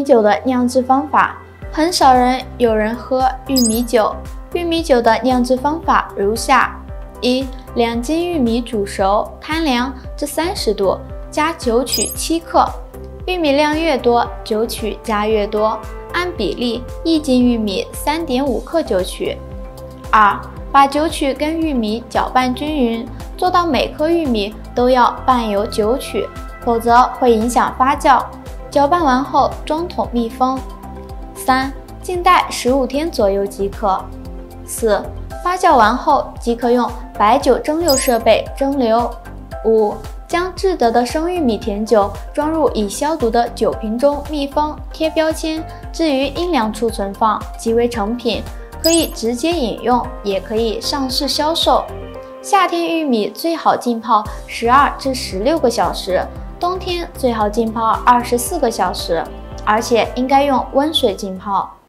酒的酿制方法。很少有人喝玉米酒。玉米酒的酿制方法如下：一、2斤玉米煮熟，摊凉至30度，加酒曲7克。玉米量越多，酒曲加越多，按比例1斤玉米3.5克酒曲。2、把酒曲跟玉米搅拌均匀，做到每颗玉米都要拌有酒曲，否则会影响发酵。搅拌完后装桶密封。3、静待15天左右即可。4、发酵完后即可用白酒蒸馏设备蒸馏。5、将制得的生玉米甜酒装入已消毒的酒瓶中密封，贴标签，置于阴凉处存放，即为成品，可以直接饮用，也可以上市销售。夏天玉米最好浸泡12至16个小时，冬天最好浸泡24个小时，而且应该用温水浸泡。